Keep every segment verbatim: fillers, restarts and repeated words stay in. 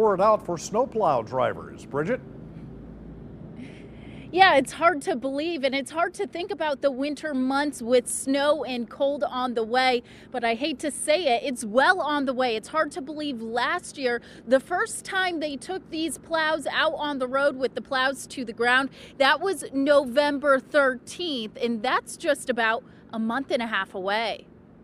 word out for snowplow drivers. Bridget? Yeah, it's hard to believe, and it's hard to think about the winter months with snow and cold on the way, but I hate to say it, it's well on the way. It's hard to believe last year, the first time they took these plows out on the road with the plows to the ground, that was November thirteenth, and that's just about a month and a half away.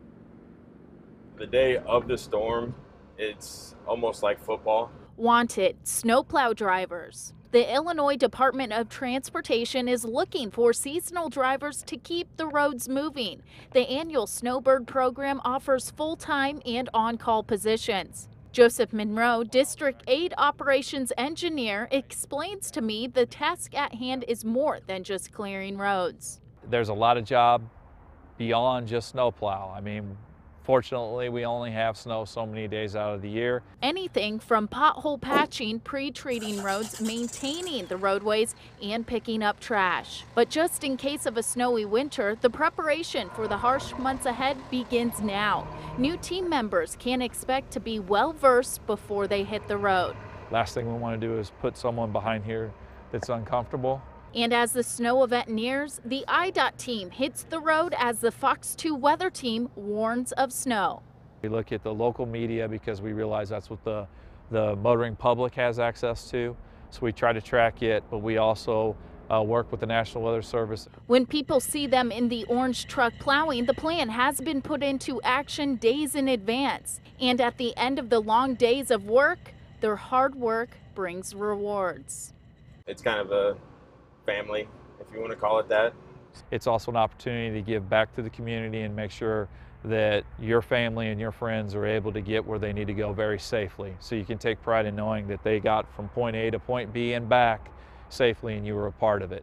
The day of the storm, it's almost like football. Wanted snowplow drivers. The Illinois Department of Transportation is looking for seasonal drivers to keep the roads moving. The annual Snowbird program offers full-time and on-call positions. Joseph Monroe, District eight Operations Engineer, explains to me the task at hand is more than just clearing roads. There's a lot of job beyond just snowplow. I mean, fortunately, we only have snow so many days out of the year. Anything from pothole patching, pre-treating roads, maintaining the roadways, and picking up trash. But just in case of a snowy winter, the preparation for the harsh months ahead begins now. New team members can expect to be well-versed before they hit the road. Last thing we want to do is put someone behind here that's uncomfortable. And as the snow event nears, the I D O T team hits the road as the Fox two weather team warns of snow. We look at the local media because we realize that's what the, the motoring public has access to. So we try to track it, but we also uh, work with the National Weather Service. When people see them in the orange truck plowing, the plan has been put into action days in advance. And at the end of the long days of work, their hard work brings rewards. It's kind of a family, if you want to call it that. It's also an opportunity to give back to the community and make sure that your family and your friends are able to get where they need to go very safely. So you can take pride in knowing that they got from point A to point B and back safely and you were a part of it.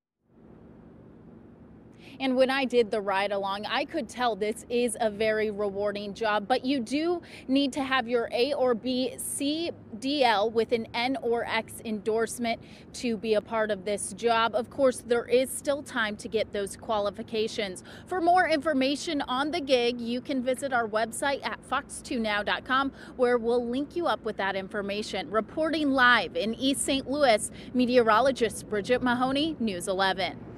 And when I did the ride along, I could tell this is a very rewarding job, but you do need to have your A or B C D L with an N or X endorsement to be a part of this job. Of course, there is still time to get those qualifications. For more information on the gig, you can visit our website at fox two now dot com, where we'll link you up with that information. Reporting live in East Saint Louis, meteorologist Bridget Mahoney, News eleven.